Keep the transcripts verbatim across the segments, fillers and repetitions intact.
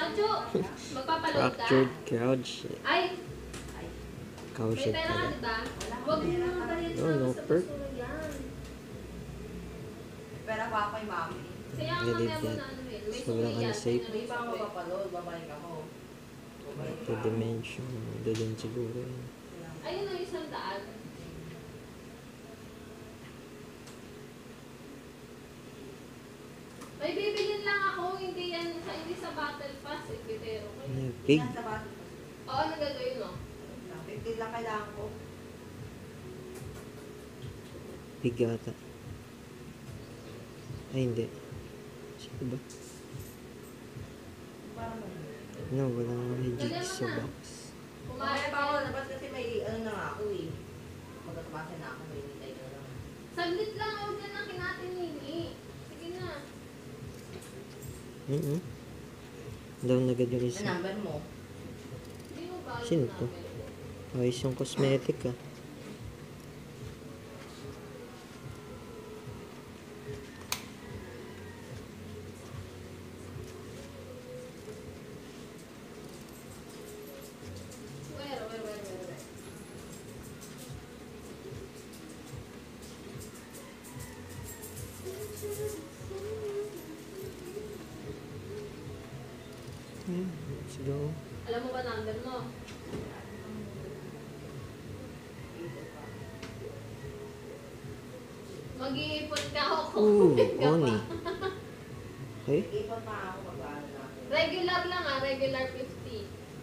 Pancho, magpapaload ka? Factured, Cowshed. Ay! Cowshed May pera ka, pala. diba? Huwag mo mga baliyan No, sa no, basta per. basura yan. Pera pa ako kay mami. Kaya ang Delete mamaya mo that. na ano eh. May Sobrang sukli yan. unsafe. Hindi pa ako mapapaload, babalik ako. Babalik Ito dimension. Ito din siguro yun. Ayun ang isang daan. May bibilin lang ako, hindi yan sa hindi sa battle pass, eh, bitero ko. Ano yung pig? Sa bato. Oo, ano gagawin mo? fifteen lang kailangan ko. Pig ata. Ay, hindi. Sino ba? Parang ano. No, walang legit sa box. Kumaya pa ako, labas kasi may ano na nga ako eh. Magkakabasa na ako, may nitay na lang. Saglit lang, huwag yan ang kinatinini. Sige na. Mm-hmm. Down agad yung Ang isa. number mo? Hindi mo ba Sino to? Ayos yung cosmetic ah. Where, where, where, where, where? Yeah, let's go. Alam mo ba number mo? Mag-iipon ka o Ooh, kukulit ka pa. Oni. Okay. Ipon pa ako mag-ano natin. Regular lang ah, regular fifty.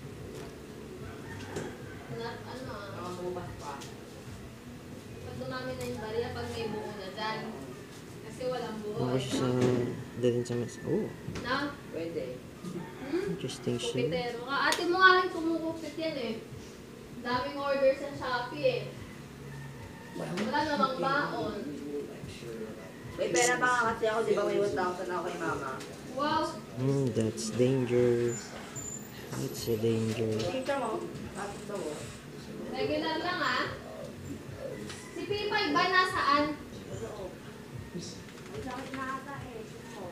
Not ano ah. Mga bumas pa. Pag dumami na yung barya, pag may buo na dyan. Kasi walang buo. Ako siya sa... Dalhin sa mas... Oh, Na? Pwede. Hmm? interesting shit. Kupitero ka. Ate mo nga rin kumukupit yan eh. Daming orders sa Shopee eh. Wala namang baon. May pera pa nga kasi ako, di ba may one thousand ako kay mama? Wow! Hmm, that's danger. That's a danger. Tingnan mo. Tapos daw mo. Regular lang ah. Si P five ba nasaan? May sakit na ata eh. Oh.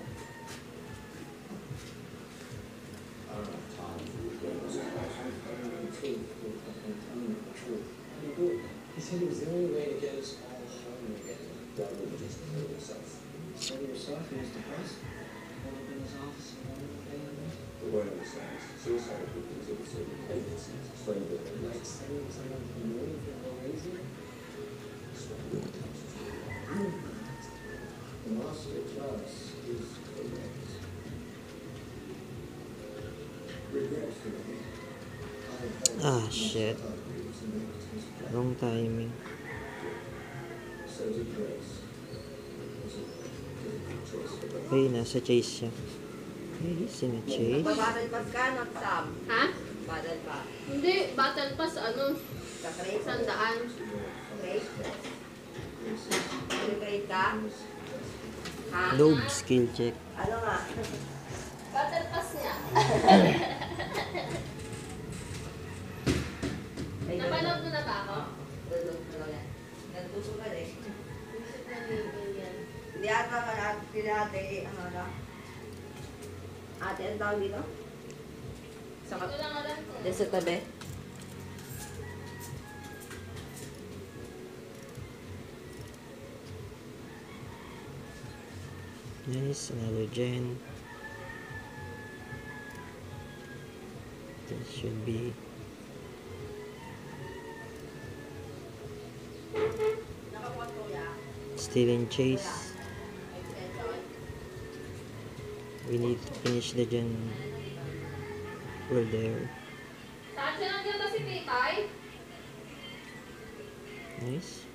He said it was the only way to get us all home again. Done with just to kill yourself. So yourself, he was depressed. Woke up in his office and wanted to pay him. The word understands. Suicide victims of a certain tendencies. Explain the Like things. sending someone to the moon for no reason. The master class is correct. Regrets to me. Ah, shit. Wrong timing. Says it grace. Was it difficult choice for them? Okay, nasa chase siya. Hey, he's in a chase. Magbabattle pass ka, not Sam. Ha? Battle pass. Hindi, battle pass ano, Sa crate. sandaan. Crate. May crate ka? Ha? Lobe skill check. Ano nga? Battle pass niya. Ay, Napanood mo na ba ako? Dulog na lang yan. Nagtusok ka eh. Isip na ni yan. Hindi ata ka lahat, sila ate, ano na? Ate, ang tawag dito? Sa Ito lang alam ko. Diyan sa tabi? Nice, another gen. This should be... Nakakuha ko ya. Still in chase. We need to finish the gen. We're there. Saan siya nandiyan ba si P five? Nice.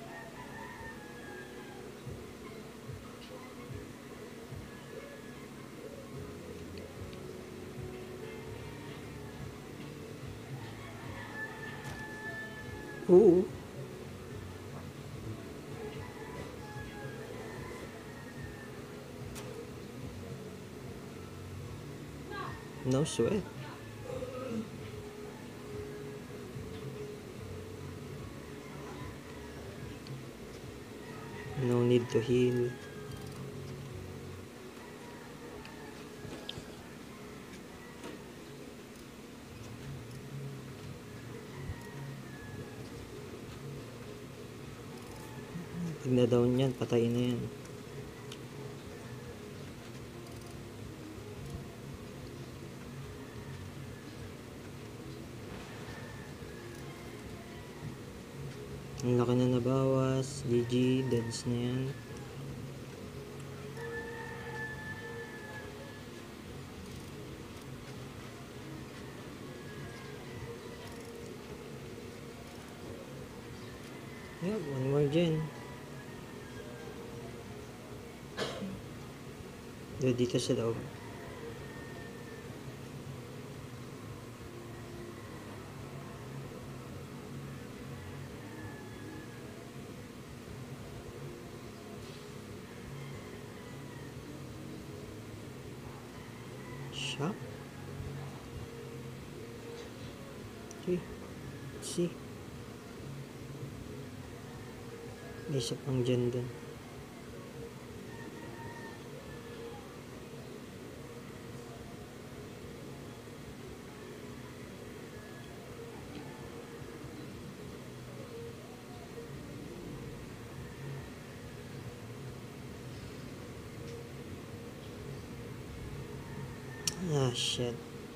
Ooh. No sweat. No need to heal. Pag na-down yan, patay na yan. Ang laki na nabawas. G G, deads na yan. Yeah, one more gen. Do dito sa loob. Shop. Okay. Let's see. May isa pang dyan dun. Ah, shit.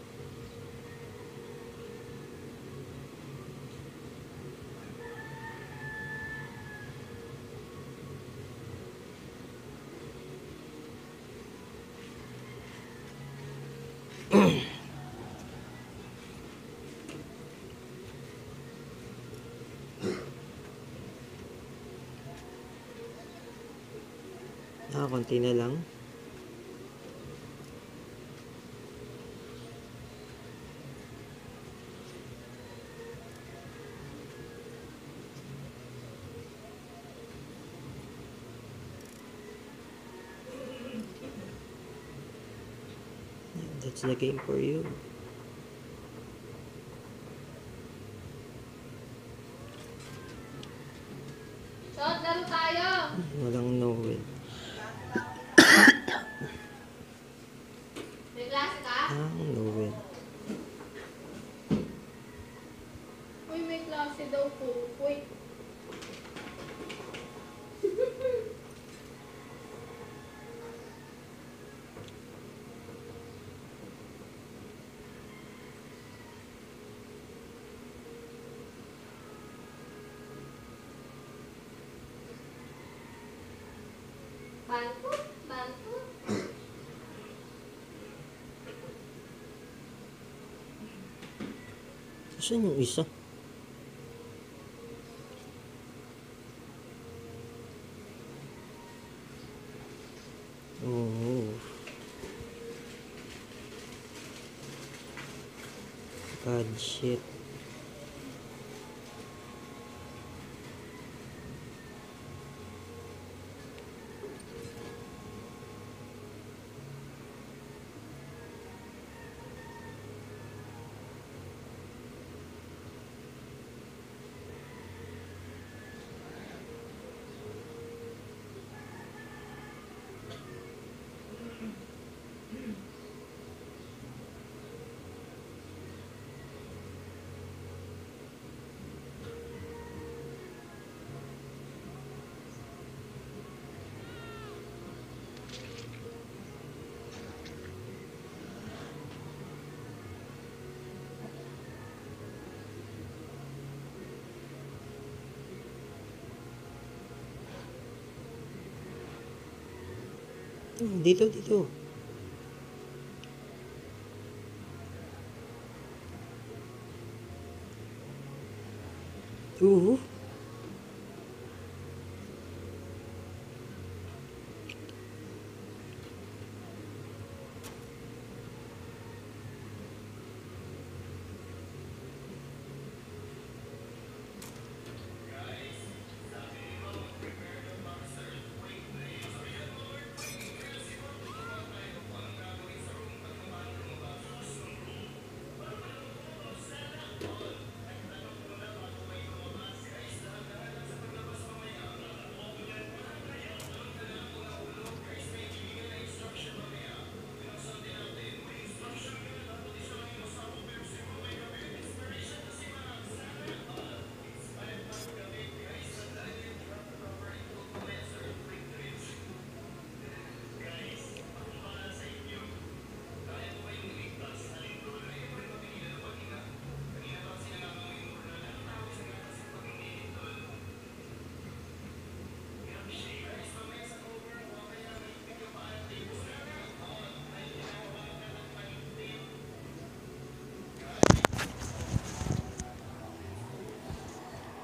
Ah, konti na lang. That's the game for you. Shot, laro tayo! Walang no win. May klase ka? Ah, no win. Uy, may klase daw po. Uy. Bantu, bantu. Saan yung isa? Oh. God shit. Dito, dito. Uh.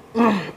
Ano